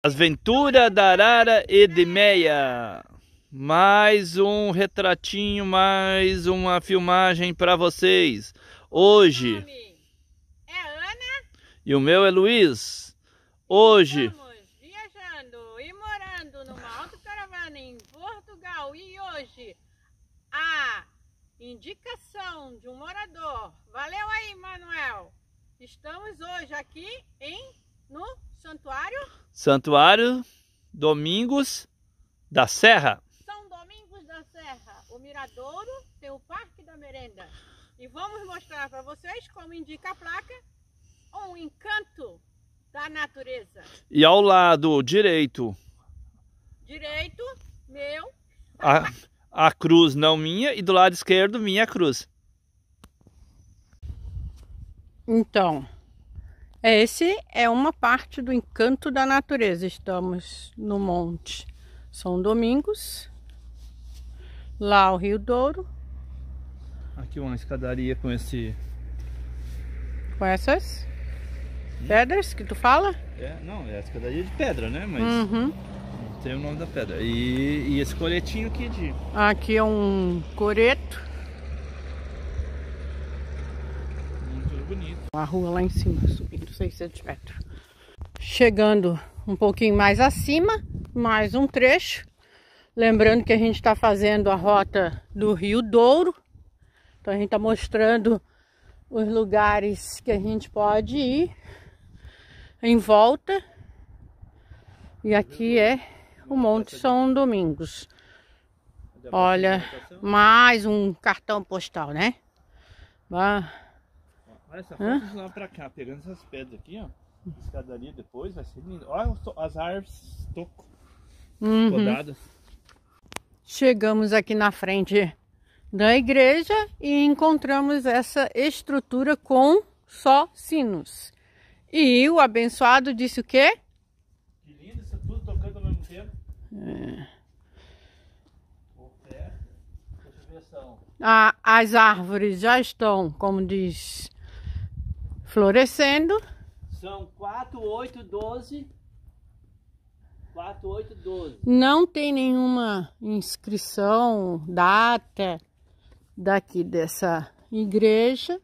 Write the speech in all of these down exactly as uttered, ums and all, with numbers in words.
Aventura da Arara Edmeia. Mais um retratinho, mais uma filmagem para vocês. Hoje. É Ana. E o meu é Luiz. Hoje. Estamos viajando e morando numa autocaravana em Portugal. E hoje a indicação de um morador. Valeu aí, Manuel. Estamos hoje aqui em no Santuário. Santuário Domingos da Serra. São Domingos da Serra. O Miradouro tem o Parque da Merenda. E vamos mostrar para vocês, como indica a placa, um encanto da natureza. E ao lado direito, Direito, meu. a, a cruz não minha, e do lado esquerdo minha cruz. Então, esse é uma parte do encanto da natureza. Estamos no Monte São Domingos, lá o Rio Douro. Aqui uma escadaria com esse... Com essas pedras que tu fala? É, não, é a escadaria de pedra, né? Mas Uhum. não tem o nome da pedra. E, e esse coletinho aqui de... Aqui é um coreto. Muito bonito. A rua lá em cima, subindo seiscentos metros. Chegando um pouquinho mais acima, mais um trecho. Lembrando que a gente está fazendo a rota do Rio Douro. Então a gente está mostrando os lugares que a gente pode ir em volta. E aqui é o Monte São Domingos. Olha, mais um cartão postal, né? Ah. Olha essa foto de lá pra cá, pegando essas pedras aqui, ó. Escadaria depois, vai ser lindo. Olha as árvores toco, Uhum. podadas. Chegamos aqui na frente da igreja e encontramos essa estrutura com só sinos. E o abençoado disse o quê? Que lindo isso tudo tocando ao mesmo tempo. É. Oferta, deixa eu ver são. Ah, as árvores já estão, como diz, florescendo. São quatro, oito, doze. quatro, oito, doze. Não tem nenhuma inscrição, data daqui dessa igreja.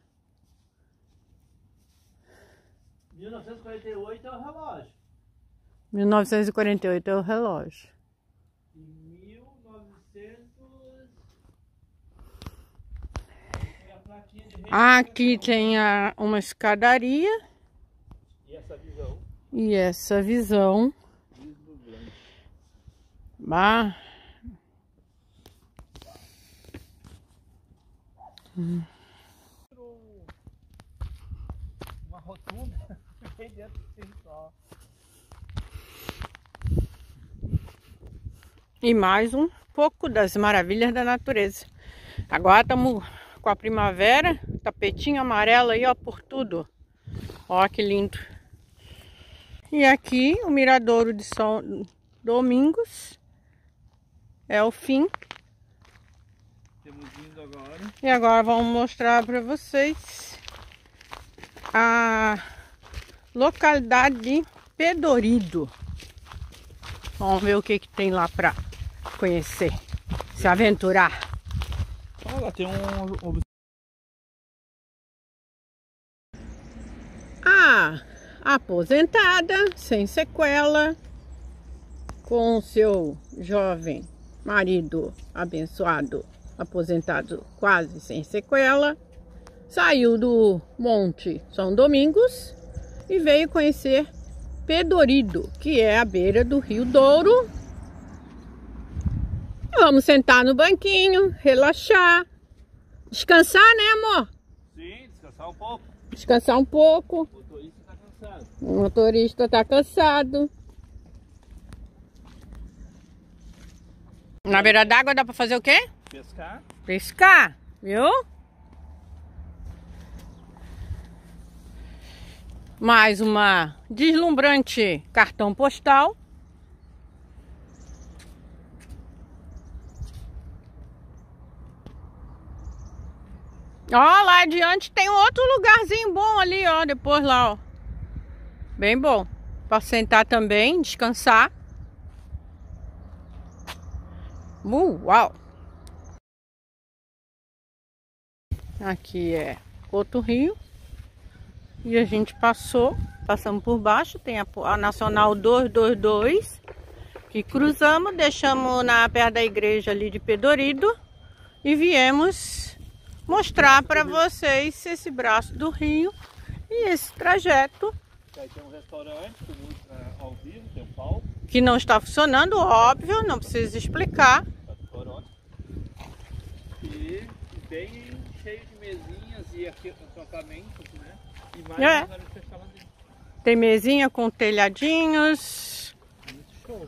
mil novecentos e quarenta e oito é o relógio. mil novecentos e quarenta e oito é o relógio. E mil e novecentos... é a plaquinha de Aqui tem a, uma escadaria. E essa visão. E essa visão. Bah. Hum. Uma rotunda bem dentro do só. E mais um pouco das maravilhas da natureza. Agora estamos com a primavera, tapetinho amarelo aí, ó, por tudo. Ó, que lindo. E aqui o Miradouro de São Domingos. É o fim. Temos indo agora. E agora vamos mostrar para vocês a localidade de Pedorido. Vamos ver o que, que tem lá para conhecer, se aventurar. Olha lá, tem um... A aposentada, sem sequela, com seu jovem marido abençoado, aposentado quase sem sequela, saiu do Monte São Domingos e veio conhecer Pedorido, que é à beira do Rio Douro. Vamos sentar no banquinho, relaxar, descansar, né, amor? Sim, descansar um pouco. Descansar um pouco. O motorista tá cansado. O motorista tá cansado. Na beira d'água dá pra fazer o quê? Pescar. Pescar, viu? Mais uma deslumbrante cartão postal. Ó, lá adiante tem outro lugarzinho bom ali, ó, depois lá, ó. Bem bom. para sentar também, descansar. Uh, uau! Aqui é outro rio. E a gente passou, passamos por baixo, tem a, a Nacional duzentos e vinte e dois, que cruzamos, deixamos na perto da igreja ali de Pedorido e viemos mostrar para vocês esse braço do rio e esse trajeto. Aí tem um restaurante ao vivo, tem um palco. Que não está funcionando, óbvio, não precisa explicar. E bem cheio de mesinhas e acampamentos, né? E mais é. Áreas fechadas. Tem mesinha com telhadinhos. Muito show.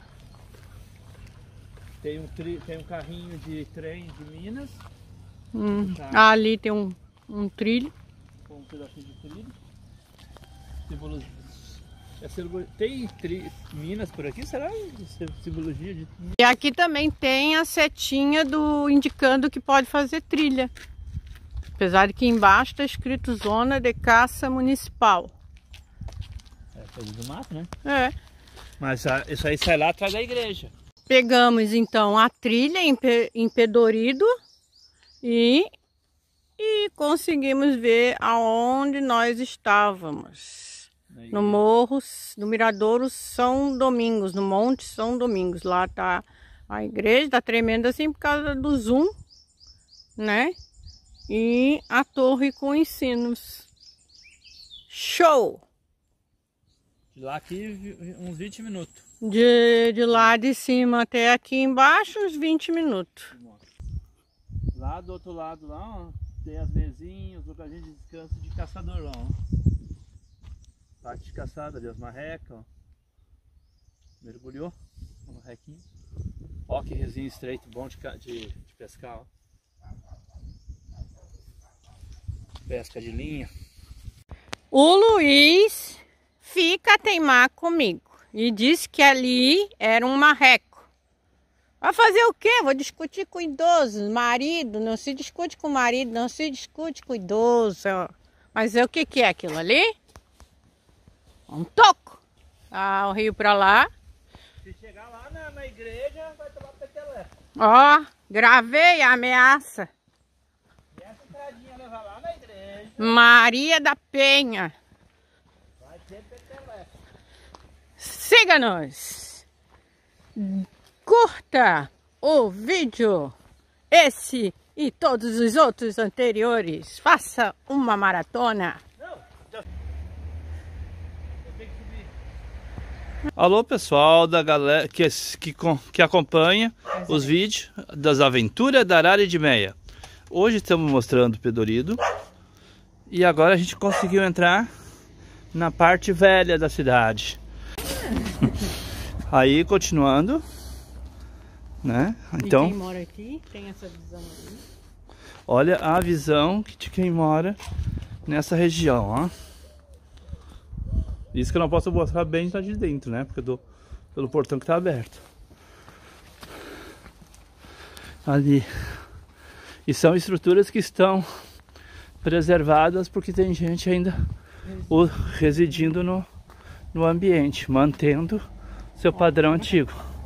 Tem um, tri, tem um carrinho de trem de Minas. Hum. Tá. Ah, ali tem um, um trilho. Com um pedacinho de trilho. Simbologia. É simbologia. Tem tri, Minas por aqui? Será simbologia de... E aqui também tem a setinha do indicando que pode fazer trilha. Apesar de que embaixo está escrito Zona de Caça Municipal. É coisa do mato, né? É. Mas a, isso aí sai lá atrás da igreja. Pegamos então a trilha em, em Pedorido e, e conseguimos ver aonde nós estávamos. No Morro, no Miradouro São Domingos, no Monte São Domingos. Lá tá a igreja, tá tremendo assim por causa do zoom, né? E a torre com ensinos. Show! De lá aqui uns vinte minutos. De, de lá de cima até aqui embaixo uns vinte minutos. Lá do outro lado lá, ó, tem as mesinhas, lugar de descanso de caçador lá, ó. Parte de caçada ali, as marrecas, ó. Mergulhou no marrequinho. Ó que resinho estreito, bom de, de, de pescar, ó. Pesca de linha. O Luiz fica a teimar comigo e disse que ali era um marreco. Vai fazer o quê? Vou discutir com idosos. Marido, não se discute com o marido, não se discute com idoso. Mas é o que que é aquilo ali? Um toco. Ah, o rio pra lá. Se chegar lá na, na igreja, vai tomar peteleco. Ó, gravei a ameaça. E essa entradinha levar lá na igreja. Maria da Penha. Vai ter peteleco. Siga-nos. Curta o vídeo. Esse e todos os outros anteriores. Faça uma maratona. Alô pessoal da galera que, que, que acompanha os vídeos das aventuras da Arara de Meia. Hoje estamos mostrando Pedorido e agora a gente conseguiu entrar na parte velha da cidade. Aí continuando, né? Então, e quem mora aqui tem essa visão aí. Olha a visão de quem mora nessa região, ó. Isso que eu não posso mostrar bem lá de dentro, né? Porque do, pelo portão que tá aberto. Ali. E são estruturas que estão preservadas porque tem gente ainda o, residindo no, no ambiente, mantendo seu padrão antigo.